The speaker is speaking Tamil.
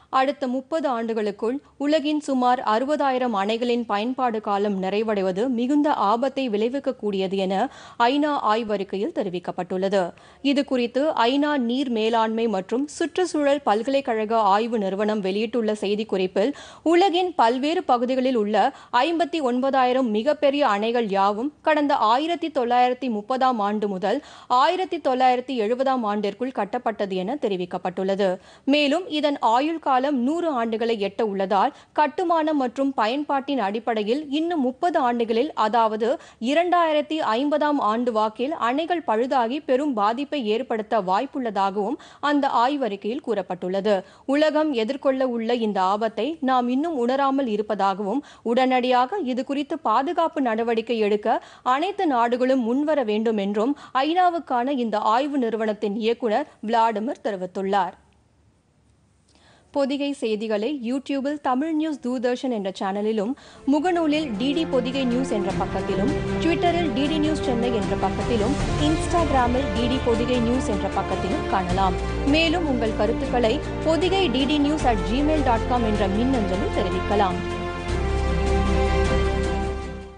அடுத்த 30 ஆண்டுகளுக்குள் உலகின் சுமார் 60,000 அணைகளின் பயன்பாடு காலம் நிறைவடைவது மிகுந்த ஆபத்தை விளைவிக்கக்கூடியது என ஐநா ஆய்வறிக்கையில் தெரிவிக்கப்பட்டுள்ளது. இதுகுறித்து ஐநா நீர் மேலாண்மை மற்றும் சுற்றுச்சூழல் பல்கலைக்கழக ஆய்வு நிறுவனம் வெளியிட்டுள்ள செய்திக்குறிப்பில், உலகின் பல்வேறு பகுதிகளில் உள்ள 59,000 மிகப்பெரிய அணைகள் யாவும் கடந்த 1930ஆம் ஆண்டு முதல் 1970ஆம் ஆண்டிற்குள் கட்டப்பட்டது என தெரிவிக்கப்பட்டுள்ளது. மேலும் இதன் ஆயுள் காலம் 100 ஆண்டுகளை எட்ட உள்ளதால் கட்டுமானம் மற்றும் பயன்பாட்டின் அடிப்படையில் இன்னும் 30 ஆண்டுகளில், அதாவது 2050ஆம் ஆண்டு வாக்கில் அணைகள் பழுதாகி பெரும் பாதிப்பை ஏற்படுத்த வாய்ப்புள்ளதாகவும் அந்த ஆய்வறிக்கையில் கூறப்பட்டுள்ளது. உலகம் எதிர்கொள்ள உள்ள இந்த ஆபத்தை நாம் இன்னும் உணராமல் இருப்பதாகவும், உடனடியாக இதுகுறித்து பாதுகாப்பு நடவடிக்கை எடுக்க அனைத்து நாடுகளும் முன்வர வேண்டும் என்றும் ஐநாவுக்கான இந்த ஆய்வு நிறுவனத்தின் இயக்குநர் விளாடிமிர் தெரிவித்துள்ளார். பொதிகை செய்திகளை யூடியூபில் தமிழ் நியூஸ் தூர்தர்ஷன் என்ற சேனலிலும், முகநூலில் டிடி பொதிகை நியூஸ் என்ற பக்கத்திலும், ட்விட்டரில் டிடி நியூஸ் சென்னை என்ற பக்கத்திலும், இன்ஸ்டாகிராமில் டிடி பொதிகை நியூஸ் என்ற பக்கத்திலும் காணலாம். மேலும் உங்கள் கருத்துக்களை பொதிகை DDnews@gmail.com என்ற மின்னஞ்சலில் தெரிவிக்கலாம்.